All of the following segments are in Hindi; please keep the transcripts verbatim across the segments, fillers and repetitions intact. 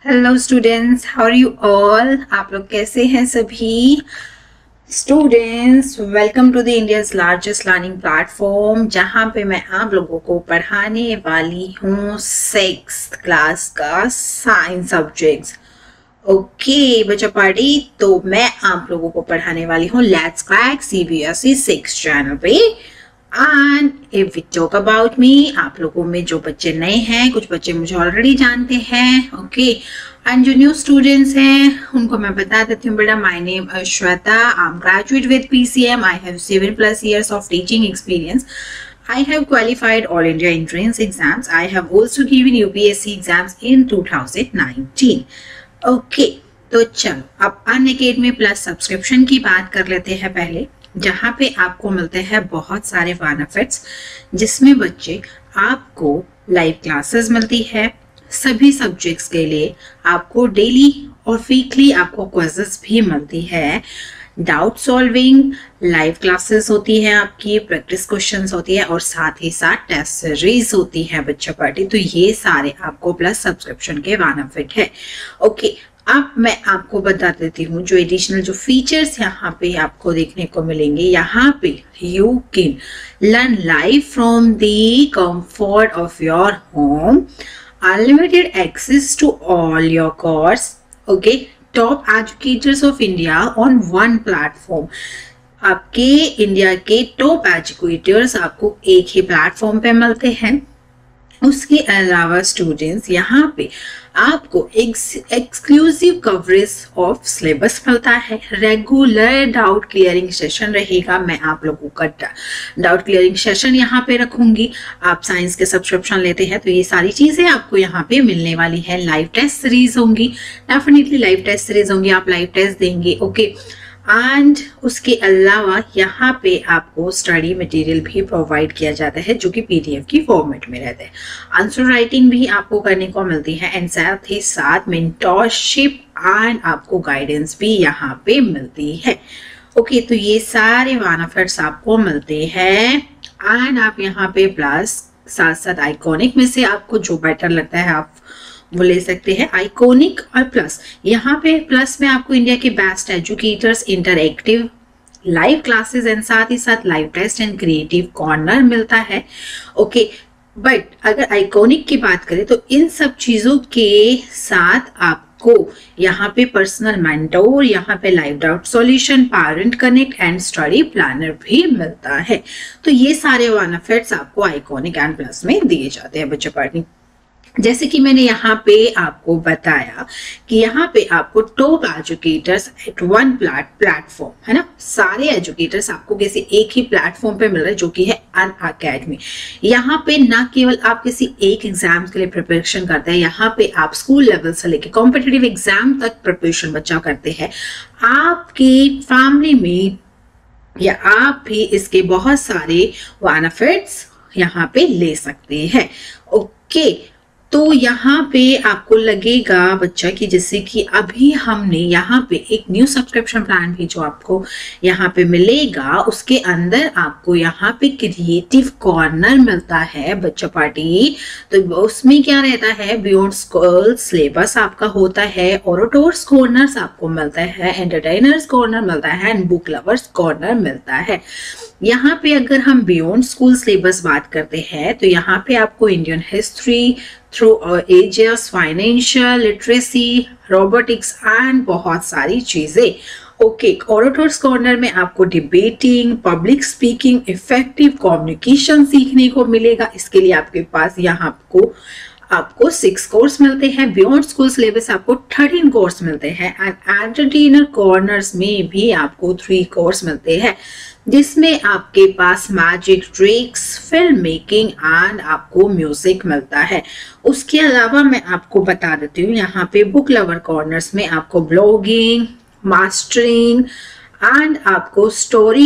Hello students, how are you all. आप लोग कैसे हैं सभी students. Welcome to the India's largest learning platform, जहां पे मैं आप लोगों को पढ़ाने वाली हूँ सिक्स्थ क्लास का साइंस सब्जेक्ट्स। ओके बच्चा पार्टी, तो मैं आप लोगों को पढ़ाने वाली हूँ let's crack CBSE six channel पे। And if we talk about me, आप लोगों में जो बच्चे नए हैं, कुछ बच्चे मुझे ऑलरेडी जानते हैं, ओके, एंड जो न्यू स्टूडेंट्स हैं उनको मैं बता देती हूँ बेटा। My name is Shweta, I am graduate with PCM, I have seven plus years of teaching experience. I have qualified All India entrance exams. I have also given U P S C exams in two thousand nineteen. Okay, तो चलो अब अनअकैडमी प्लस सब्सक्रिप्शन की बात कर लेते हैं पहले, जहाँ पे आपको मिलते हैं बहुत सारे बेनिफिट्स, जिसमें बच्चे आपको लाइव क्लासेस मिलती है सभी सब्जेक्ट्स के लिए, आपको डेली और वीकली आपको क्विज़ेस भी मिलती है, डाउट सॉल्विंग लाइव क्लासेस होती है, आपकी प्रैक्टिस क्वेश्चंस होती है और साथ ही साथ टेस्ट सीरीज होती है बच्चा पार्टी। तो ये सारे आपको प्लस सब्सक्रिप्शन के बेनिफिट है। ओके, अब मैं आपको बता देती हूँ जो एडिशनल जो फीचर्स यहाँ पे आपको देखने को मिलेंगे। यहाँ पे you can learn live from the comfort of your home, unlimited access to all your course, okay, top educators of India on one platform. आपके इंडिया के टॉप एजुकेटर्स आपको एक ही प्लेटफॉर्म पे मिलते हैं। उसके अलावा स्टूडेंट्स यहाँ पे आपको एक्सक्लूसिव कवरेज ऑफ सिलेबस मिलता है, रेगुलर डाउट क्लियरिंग सेशन रहेगा। मैं आप लोगों का डाउट क्लियरिंग सेशन यहाँ पे रखूंगी। आप साइंस के सब्सक्रिप्शन लेते हैं तो ये सारी चीजें आपको यहाँ पे मिलने वाली है। लाइव टेस्ट सीरीज होंगी, डेफिनेटली लाइव टेस्ट सीरीज होंगी, आप लाइव टेस्ट देंगे, ओके। एंड उसके अलावा यहाँ पे आपको स्टडी मटेरियल भी प्रोवाइड किया जाता है जो कि पीडीएफ की फॉर्मेट में रहता है। आंसर राइटिंग भी आपको करने को मिलती है एंड साथ ही साथ मेंटरशिप एंड आपको गाइडेंस भी यहाँ पे मिलती है। ओके, तो ये सारे बेनिफिट्स आपको मिलते हैं। एंड आप यहाँ पे प्लस साथ साथ आइकॉनिक में से आपको जो बेटर लगता है आप वो ले सकते हैं, आइकॉनिक और प्लस। यहाँ पे प्लस में आपको इंडिया के best educators, interactive live classes and साथ ही साथ live test and creative corner मिलता है, ओके। बट अगर आइकॉनिक की बात करें तो इन सब चीजों के साथ आपको यहाँ पे पर्सनल मेंटोर, यहाँ पे live doubt solution, parent connect and study planner भी मिलता है। तो ये सारे बेनिफिट्स आपको आइकॉनिक एंड प्लस में दिए जाते हैं बच्चा पार्टी। जैसे कि मैंने यहाँ पे आपको बताया कि यहाँ पे आपको top educators at one plate platform है ना, सारे एजुकेटर्स आपको किसी एक ही प्लेटफॉर्म पे मिल रहे हैं जो कि है अनअकैडमी। यहाँ पे ना केवल आप किसी एक एग्जाम के लिए प्रिपरेशन करते हैं, यहाँ पे आप स्कूल लेवल से लेके कॉम्पिटिटिव एग्जाम तक प्रिपरेशन बच्चा करते हैं। आपकी फैमिली में या आप भी इसके बहुत सारे बेनिफिट्स यहाँ पे ले सकते हैं, ओके। तो यहाँ पे आपको लगेगा बच्चा कि जैसे कि अभी हमने यहाँ पे एक न्यू सब्सक्रिप्शन प्लान भी जो आपको यहाँ पे मिलेगा, उसके अंदर आपको यहाँ पे क्रिएटिव कॉर्नर मिलता है बच्चा पार्टी। तो उसमें क्या रहता है, बियॉन्ड स्कूल सिलेबस आपका होता है, ओरेटर्स कॉर्नर्स आपको मिलता है, एंटरटेनर्स कॉर्नर मिलता है एंड बुक लवर्स कॉर्नर मिलता है। यहाँ पे अगर हम बियॉन्ड स्कूल सिलेबस बात करते हैं तो यहाँ पे आपको Indian history through ages, financial literacy, robotics and बहुत सारी चीजें, ओके। ओरेटर्स कॉर्नर में आपको debating, public speaking, effective communication सीखने को मिलेगा। इसके लिए आपके पास यहाँ आपको आपको सिक्स कोर्स मिलते हैं। बियॉन्ड स्कूल सिलेबस आपको थर्टीन कोर्स मिलते हैं एंड एंटरटेनर कॉर्नर्स में भी आपको थ्री कोर्स मिलते हैं, जिसमें आपके पास magic tricks, film making and आपको म्यूजिक मिलता है। उसके अलावा मैं आपको बता देती हूँ यहाँ पे बुक लवर कॉर्नर्स में आपको ब्लॉगिंग, मास्टरिंग एंड आपको story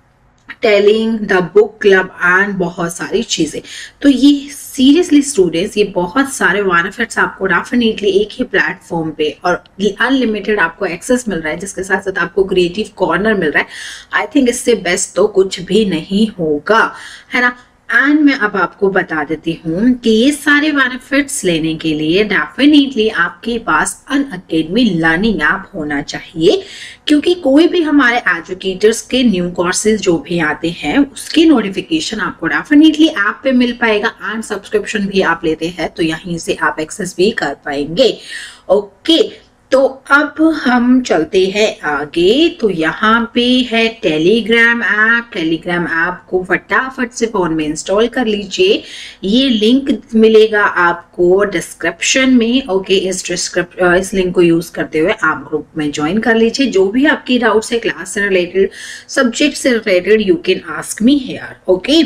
telling, the book club and बहुत सारी चीजें। तो ये सीरियसली स्टूडेंट्स, ये बहुत सारे बेनिफिट्स आपको डेफिनेटली एक ही प्लेटफॉर्म पे और अनलिमिटेड आपको एक्सेस मिल रहा है, जिसके साथ साथ आपको क्रिएटिव कॉर्नर मिल रहा है। आई थिंक इससे बेस्ट तो कुछ भी नहीं होगा, है ना। एंड मैं अब आपको बता देती हूँ कि ये सारे बेनिफिट्स लेने के लिए डेफिनेटली आपके पास अनअकैडमी लर्निंग ऐप होना चाहिए, क्योंकि कोई भी हमारे एजुकेटर्स के न्यू कोर्सेज जो भी आते हैं उसकी नोटिफिकेशन आपको डेफिनेटली ऐप पे मिल पाएगा, एंड सब्सक्रिप्शन भी आप लेते हैं तो यहीं से आप एक्सेस भी कर पाएंगे। ओके, तो अब हम चलते हैं आगे। तो यहाँ पे है टेलीग्राम ऐप। टेलीग्राम ऐप को फटाफट से फोन में इंस्टॉल कर लीजिए। ये लिंक मिलेगा आपको डिस्क्रिप्शन में। ओके, इस डिस्क्रिप्शन इस लिंक को यूज करते हुए आप ग्रुप में ज्वाइन कर लीजिए। जो भी आपकी डाउट्स है क्लास से रिलेटेड, सब्जेक्ट से related, you can ask me here. Okay,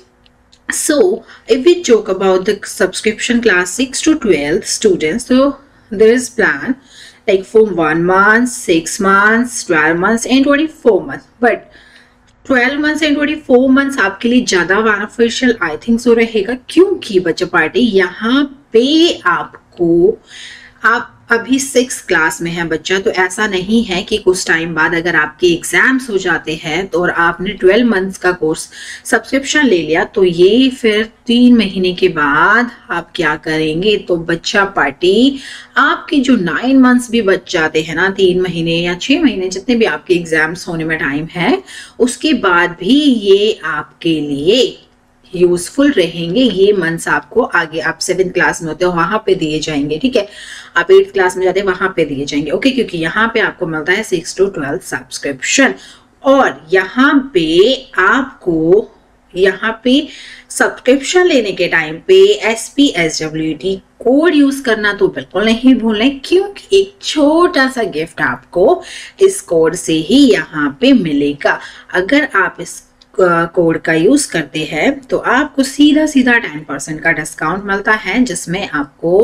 so if we talk about the subscription class six to twelve students, so there is plan like for one month, six months, twelve months and twenty-four months. But twelve months and twenty-four months आपके लिए ज्यादा बेनिफिशियल आई थिंक सो रहेगा, क्योंकि बच्चा पार्टी यहाँ पे आपको, आप अभी सिक्स क्लास में है बच्चा, तो ऐसा नहीं है कि कुछ टाइम बाद अगर आपके एग्जाम्स हो जाते हैं तो और आपने ट्वेल्व मंथ्स का कोर्स सब्सक्रिप्शन ले लिया तो ये फिर तीन महीने के बाद आप क्या करेंगे। तो बच्चा पार्टी आपके जो नाइन मंथ्स भी बच जाते हैं ना, तीन महीने या छह महीने जितने भी आपके एग्जाम्स होने में टाइम है, उसके बाद भी ये आपके लिए यूजफुल रहेंगे। ये मंथ्स आपको आगे, आप सेवेंथ क्लास में होते हो वहां पे दिए जाएंगे, ठीक है, आप एट्थ क्लास में जाते हैं वहां पे दिए जाएंगे। ओके, क्योंकि यहाँ पे आपको मिलता है सिक्स टू ट्वेल्व सब्सक्रिप्शन, और यहाँ पे आपको यहाँ पे सब्सक्रिप्शन लेने के टाइम पे S P S W T code use करना तो बिल्कुल नहीं भूलें, क्योंकि एक छोटा सा गिफ्ट आपको इस कोड से ही यहाँ पे मिलेगा। अगर आप इस कोड का यूज करते हैं तो आपको सीधा सीधा टेन परसेंट का डिस्काउंट मिलता है, जिसमें आपको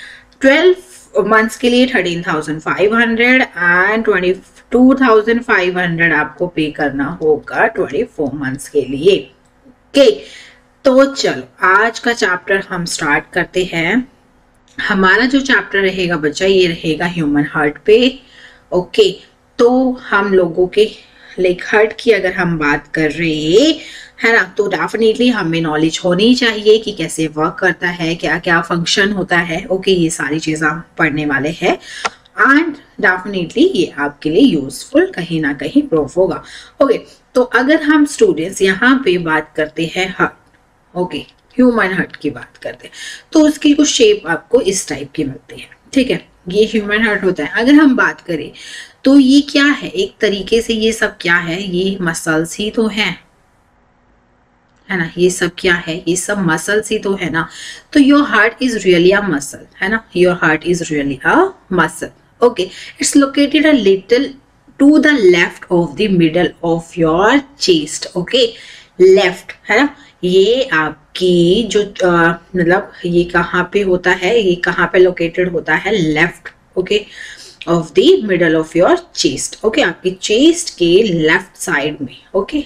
ट्वेल्व मंथ्स के लिए thirteen thousand five hundred and twenty two thousand five hundred आपको पे करना होगा ट्वेंटी फोर मंथ्स के लिए। ओके, तो चलो आज का चैप्टर हम स्टार्ट करते हैं। हमारा जो चैप्टर रहेगा बच्चा, ये रहेगा ह्यूमन हार्ट पे। ओके, तो हम लोगों के लाइक हार्ट की अगर हम बात कर रहे है ना, तो डेफिनेटली हमें नॉलेज होनी चाहिए कि कैसे वर्क करता है, क्या क्या फंक्शन होता है। ओके, ये सारी चीजें हम पढ़ने वाले हैं एंड डेफिनेटली ये आपके लिए यूजफुल कहीं ना कहीं प्रूफ होगा। ओके, तो अगर हम स्टूडेंट्स यहाँ पे बात करते हैं हार्ट, ओके ह्यूमन हार्ट की बात करते हैं, तो उसकी कुछ शेप आपको इस टाइप की मिलती है, ठीक है, ये ह्यूमन हार्ट होता है। अगर हम बात करें तो ये क्या है, एक तरीके से ये सब क्या है, ये मसल्स ही तो है, है ना, ये सब क्या है, ये सब मसल्स ही तो है ना। तो your heart is really a muscle, है ना, your heart is really a muscle. Okay, it's located a little to the left of the middle of your chest. Okay, left, है ना, ये आपकी जो मतलब ये कहाँ पे होता है, ये कहाँ पे लोकेटेड होता है, left, okay, of the middle of your chest. Okay, आपकी चेस्ट के लेफ्ट साइड में। ओके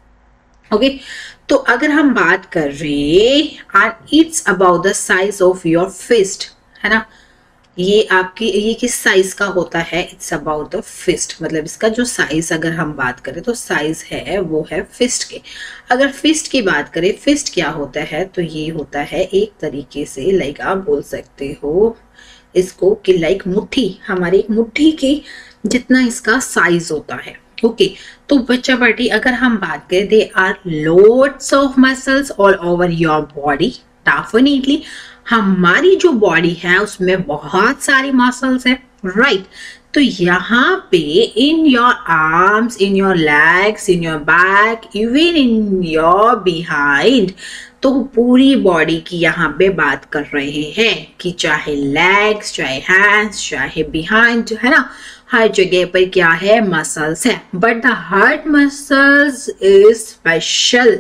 ओके तो अगर हम बात कर रहे हैं, it's about the size of your fist, है ना, ये आपकी ये किस साइज का होता है, इट्स अबाउट द फिस्ट, मतलब इसका जो साइज अगर हम बात करें तो साइज है वो है फिस्ट के। अगर फिस्ट की बात करें, फिस्ट क्या होता है, तो ये होता है एक तरीके से लाइक आप बोल सकते हो इसको कि लाइक मुट्ठी, हमारी एक मुट्ठी के जितना इसका साइज होता है। ओके okay, तो बच्चा पार्टी अगर हम बात करें, there are loads of muscles all over your body. Definitely हमारी जो बॉडी है उसमें बहुत सारी मसल्स है, राइट right? तो यहाँ पे in your arms, in your legs, in your back, even in your behind, तो पूरी बॉडी की यहाँ पे बात कर रहे हैं कि चाहे लेग्स, चाहे हैंड्स, चाहे बिहाइंड, है ना, हर जगह पर क्या है, मसल्स है। But the heart muscles is special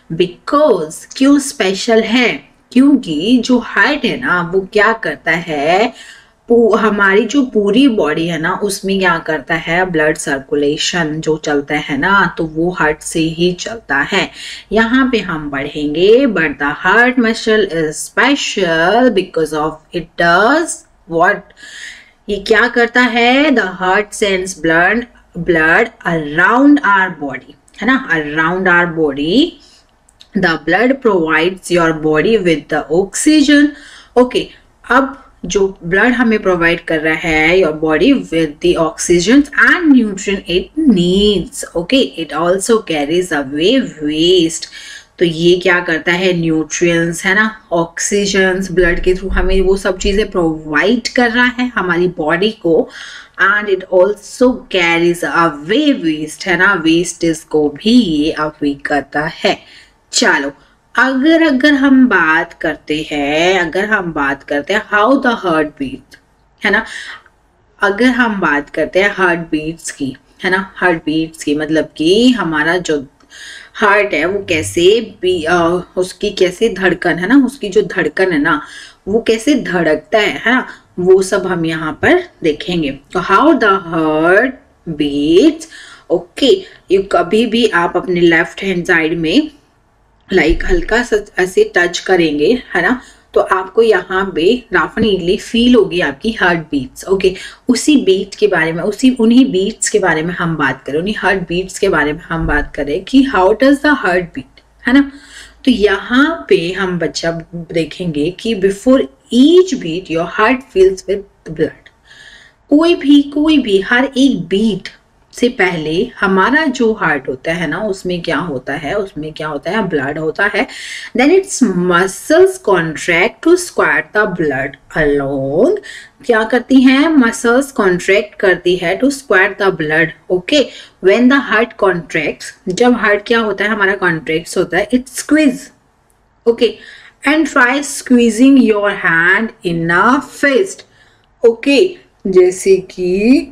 because, क्यों स्पेशल है, क्योंकि जो हार्ट है ना वो क्या करता है, हमारी जो पूरी बॉडी है ना उसमें क्या करता है, ब्लड सर्कुलेशन जो चलता है ना, तो वो हार्ट से ही चलता है। यहाँ पे हम पढ़ेंगे, but the heart muscle is special because of it does what, ये क्या करता है, the heart sends blood blood around our body, है ना, around our body the blood provides your body with the oxygen. Okay, अब जो ब्लड हमें प्रोवाइड कर रहा है your body with the oxygen and nutrient it needs. Okay, it also carries away waste. तो ये क्या करता है, न्यूट्रिएंट्स है ना, ऑक्सीजन ब्लड के थ्रू हमें वो सब चीजें प्रोवाइड कर रहा है हमारी बॉडी को, and it also carries away waste है ना, वेस्टेज को भी ये अवे करता है। चलो, अगर अगर हम बात करते हैं अगर हम बात करते हैं हाउ द हार्ट बीट है ना, अगर हम बात करते हैं हार्ट बीट्स की है ना, हार्ट बीट्स की मतलब कि हमारा जो हार्ट है वो कैसे भी आ, उसकी कैसे धड़कन है ना, उसकी जो धड़कन है ना वो कैसे धड़कता है है ना, वो सब हम यहाँ पर देखेंगे। तो how the heart beats. Okay, ये कभी भी आप अपने लेफ्ट हैंड साइड में लाइक हल्का सा ऐसे टच करेंगे है ना, तो आपको यहाँ पे डेफिनेटली फील होगी आपकी हार्ट बीट्स। ओके, उसी बीट के बारे में उसी उन्हीं बीट्स के बारे में हम बात करें, उन्हीं हार्ट बीट्स के बारे में हम बात करें कि how does the heart beat है ना। तो यहाँ पे हम बच्चा देखेंगे कि before each beat your heart fills with blood. कोई भी कोई भी हर एक बीट से पहले हमारा जो हार्ट होता है ना उसमें क्या होता है, उसमें क्या होता है, ब्लड होता है। Then its muscles contract to squirt the blood along. क्या करती हैं, मसल्स कॉन्ट्रैक्ट करती है to squirt the blood. Okay, when the heart contracts, जब हार्ट क्या होता है हमारा कॉन्ट्रैक्ट्स होता है, it squeeze. Okay, and try squeezing your hand in a fist. Okay, जैसे कि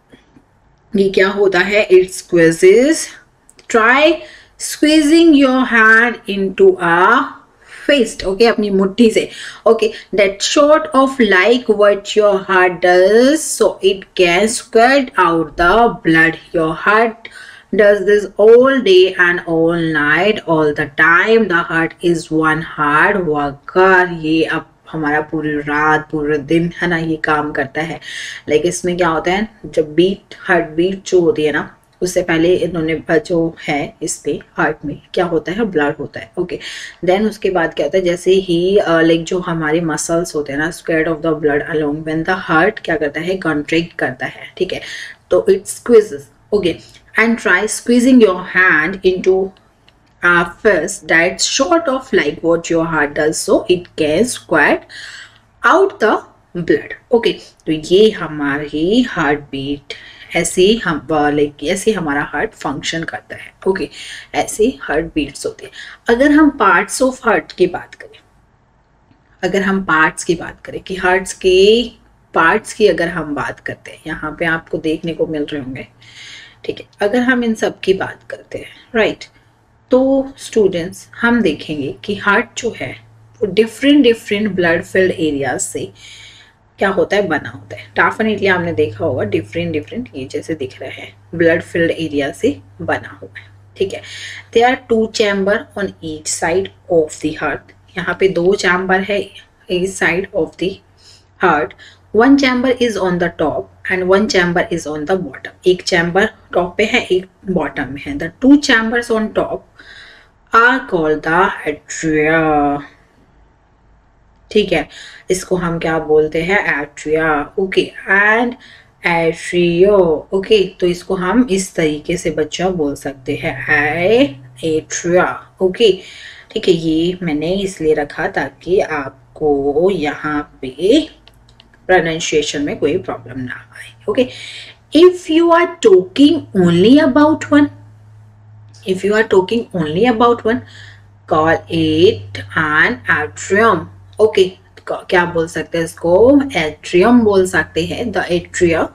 ये क्या होता है, it squeezes. Try squeezing your hand into a fist. Okay, अपनी मुट्ठी से। Okay, that sort of like what your heart does, so it can squirt out the blood. Your heart does this all day and all night, all the time. The heart is one hard worker. ये अब हमारा पूरी रात पूरे दिन है ना ये काम करता है। लाइक इसमें क्या होता है, जब बीट हार्ट बीट जो होती है ना उससे पहले इन्होंने जो है इस पे हार्ट में क्या होता है, ब्लड होता है। ओके, देन उसके बाद क्या होता है, जैसे ही लाइक uh, जो हमारे मसल्स होते हैं ना squirt of the blood along when the heart क्या करता है, कॉन्ट्रैक्ट करता है। ठीक है, तो it squeezes. Okay, and try squeezing your hand into a fist that's short of like what your heart does, so it can squirt out the blood. Okay, तो ये हमारी हार्ट बीट ऐसे हम लाइक ऐसे हमारा हार्ट फंक्शन करता है। ओके, ऐसे हार्ट बीट्स होती है। अगर हम पार्ट्स ऑफ हार्ट की बात करें अगर हम पार्ट्स की बात करें कि हार्ट्स के पार्ट्स की अगर हम बात करते हैं, यहाँ पे आपको देखने को मिल रहे होंगे। ठीक है, अगर हम इन सब की बात करते हैं राइट, तो स्टूडेंट्स हम देखेंगे कि हार्ट जो है वो different different blood filled areas से क्या होता है, बना होता है। डेफिनेटली आपने देखा होगा डिफरेंट डिफरेंट ये जैसे दिख रहे हैं ब्लड फिल्ड एरिया से बना हुआ है। ठीक है, there are two chamber on each side of the heart. यहाँ पे दो चैम्बर है each side of the heart. One chamber is on the top and one chamber is on the bottom. एक chamber top पे है, एक bottom में है। The two chambers on top are called the atria. ठीक है, इसको हम क्या बोलते हैं, atria. Okay, and atrio. Okay, तो इसको हम इस तरीके से बच्चा बोल सकते हैं atria. Okay, ठीक है, ये मैंने इसलिए रखा ताकि आपको यहाँ पे pronunciation में कोई प्रॉब्लम ना आए। Okay, if you are talking only about one if you are talking only about one call it an atrium. Okay, क्या बोल सकते हैं इसको, atrium बोल सकते हैं। the atria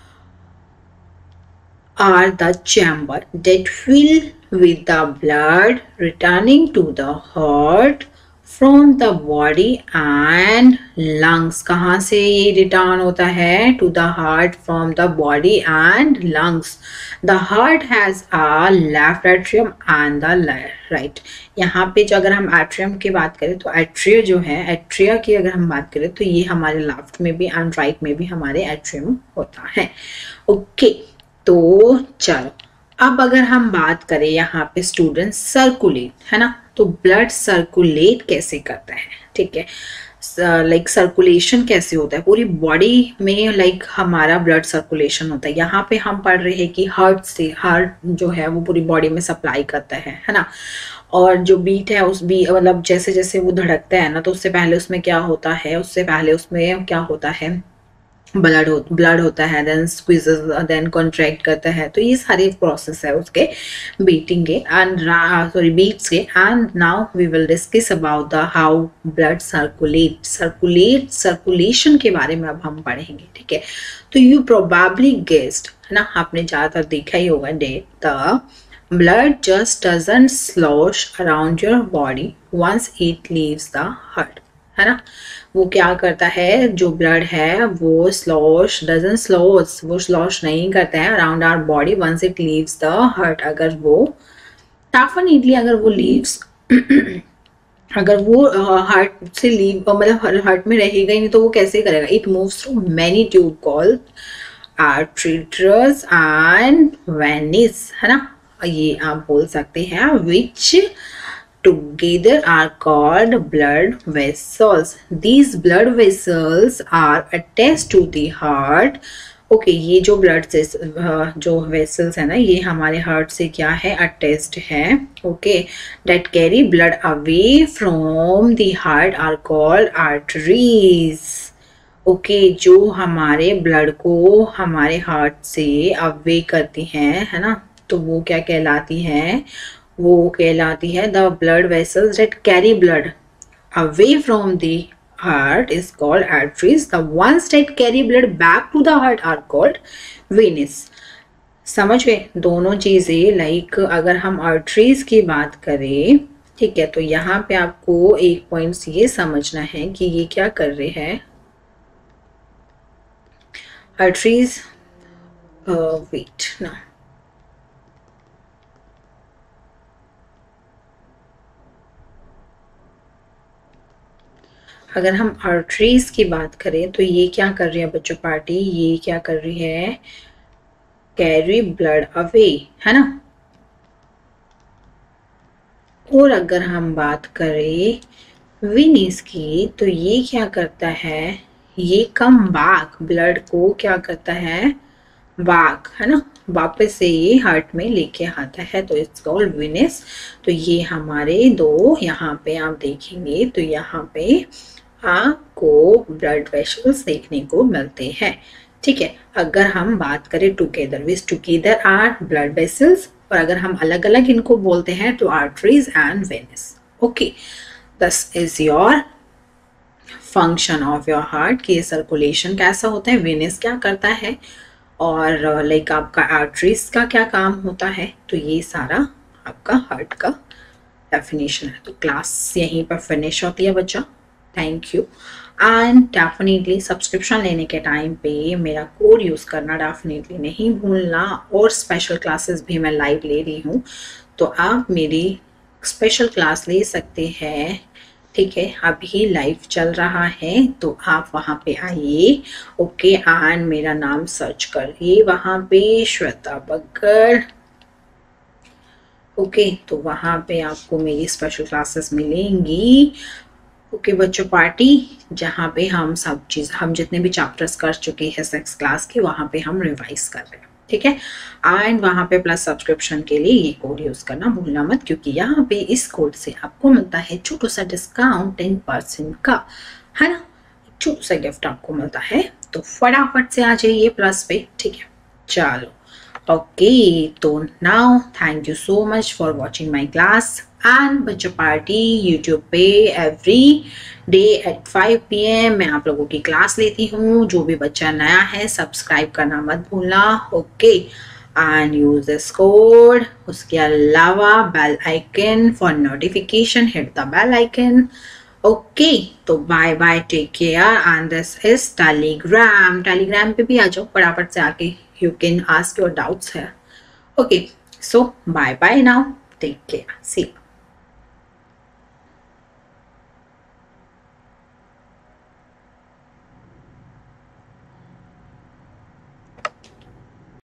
are the chamber that fill with the blood returning to the heart from the body and lungs. कहाँ से ये रिटर्न होता है, to the heart from the body and lungs. The heart has a left atrium and the right. यहाँ पे जो अगर हम atrium की बात करें तो atria जो है, atria की अगर हम बात करें तो ये हमारे लेफ्ट में भी and राइट में भी हमारे atrium होता है। ओके, तो चलो अब अगर हम बात करें यहाँ पे स्टूडेंट सर्कुलेट है ना, तो ब्लड सर्कुलेट कैसे करता है, ठीक है, लाइक सर्कुलेशन कैसे होता है पूरी बॉडी में, लाइक like, हमारा ब्लड सर्कुलेशन होता है। यहाँ पे हम पढ़ रहे हैं कि हार्ट से, हार्ट जो है वो पूरी बॉडी में सप्लाई करता है है ना, और जो बीट है उस बी मतलब जैसे जैसे वो धड़कता है ना, तो उससे पहले उसमें क्या होता है, उससे पहले उसमें क्या होता है, ब्लड हो ब्लड होता है, देन स्क्वीजेस, देन कॉन्ट्रैक्ट करता है। तो ये सारे प्रोसेस है उसके बीटिंग के एंड सॉरी बीट्स के। And now we will discuss about the how blood circulate circulate circulation के बारे में अब हम पढ़ेंगे, ठीक है। तो यू प्रोबेबली गेस्ड, है ना, आपने ज़्यादातर देखा ही होगा, that the blood just doesn't slosh around your body once it leaves the heart, है ना। वो क्या करता है, जो ब्लड है वो स्लॉश डजन स्लॉश वो स्लॉश नहीं करता है around our body once it leaves the heart. अगर वो डेफिनेटली अगर वो लीव्स अगर वो हार्ट से लीव मतलब हार्ट में रहेगा ही नहीं तो वो कैसे करेगा। It moves through many tube called arteries and veins, है ना, ये आप बोल सकते हैं, which together are called blood vessels. These blood vessels are attached to the heart. Okay okay, ये जो ब्लड से जो वेसल्स है ना, ये हमारे हार्ट से क्या है, अटैच्ड है। Okay, that carry blood away from the heart are called arteries. Okay, जो हमारे ब्लड को हमारे हार्ट से अवे करती हैं, है ना, तो वो क्या कहलाती हैं, वो कहलाती है the blood vessels that carry blood away from the heart is called arteries. The ones that carry blood back to the heart are called veins. समझ गए दोनों चीजें। लाइक अगर हम आर्टरीज की बात करें, ठीक है, तो यहाँ पे आपको एक पॉइंट ये समझना है कि ये क्या कर रहे हैं, आर्टरीज वेट ना अगर हम आर्टरीज की बात करें तो ये क्या कर रही है बच्चों पार्टी, ये क्या कर रही है, कैरी ब्लड अवे, है ना। और अगर हम बात करें वेनिस की तो ये क्या करता है, ये कम बैक ब्लड को क्या करता है, बैक, है ना, वापस से ये हार्ट में लेके आता है, तो इट्स कॉल्ड वेनिस। तो ये हमारे दो यहाँ पे आप देखेंगे तो यहाँ पे आपको ब्लड वेसल्स देखने को मिलते हैं, ठीक है। अगर हम बात करें together, which together are blood vessels, और अगर हम अलग अलग इनको बोलते हैं तो arteries and veins. Okay, this is your function of your heart कि सर्कुलेशन कैसा होता है, वेनिस क्या करता है, और लाइक uh, आपका आर्टरीज का क्या काम होता है। तो ये सारा आपका हार्ट का डेफिनेशन है। तो क्लास यहीं पर फिनिश होती है बच्चा। Thank you and definitely subscription लेने के टाइम पे मेरा कोड यूज़ करना डेफिनेटली नहीं भूलना। और स्पेशल क्लासेस भी मैं लाइव ले रही हूँ, तो आप मेरी स्पेशल क्लास ले सकते हैं, ठीक है। अभी लाइव चल रहा है तो आप वहाँ पे आइए, ओके, एंड मेरा नाम सर्च करिए वहाँ पे, श्वेता बग्गर, ओके। तो वहाँ पे आपको मेरी स्पेशल क्लासेस मिलेंगी, ओके okay, बच्चों पार्टी, जहाँ पे हम सब चीज़ हम जितने भी चैप्टर्स कर चुके हैं सिक्स क्लास के, वहाँ पे हम रिवाइज कर रहे हैं, ठीक है। एंड वहाँ पे प्लस सब्सक्रिप्शन के लिए ये कोड यूज़ करना भूलना मत, क्योंकि यहाँ पे इस कोड से आपको मिलता है छोटा सा डिस्काउंट टेन परसेंट का, है ना, छोटा सा गिफ्ट आपको मिलता है। तो फटाफट से आ जाइए प्लस पे, ठीक है। चलो ओके, तो now thank you so much for watching my class and बच्चों पार्टी यूट्यूब पे every day at five P M मैं आप लोगों की क्लास लेती हूँ। जो भी बच्चा नया है सब्सक्राइब करना मत भूलना, okay, and use this code. उसके अलावा bell icon for notification, hit the bell icon, okay. तो bye bye, take care and this is Telegram. Telegram पे भी आ जाओ फटाफट से आके, you can ask your doubts है, okay. So bye bye now, take care, see you.